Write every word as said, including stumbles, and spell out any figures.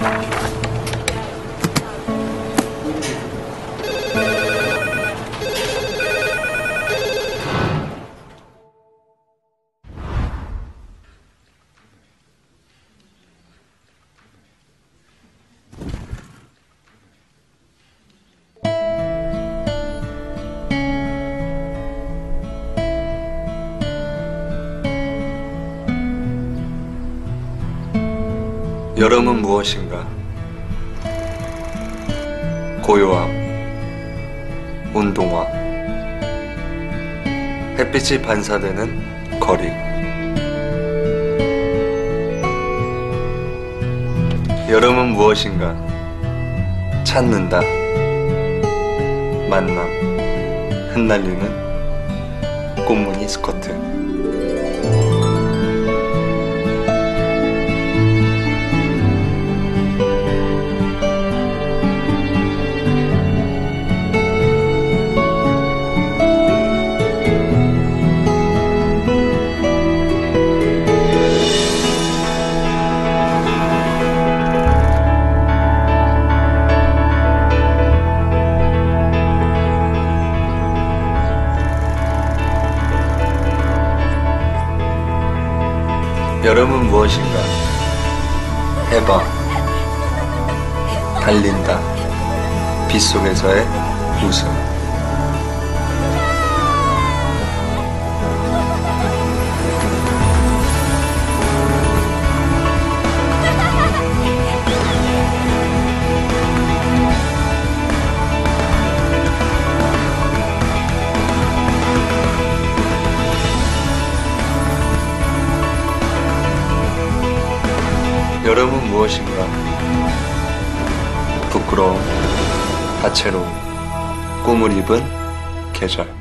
여름은 무엇인가? 고요함, 운동화, 햇빛이 반사되는 거리. 여름은 무엇인가? 찾는다, 만남, 흩날리는 꽃무늬 스커트. 여름은 무엇인가? 해봐, 달린다, 빗속에서의 웃음. 여름은 무엇인가? 부끄러움, 다채로움, 꿈을 입은 계절.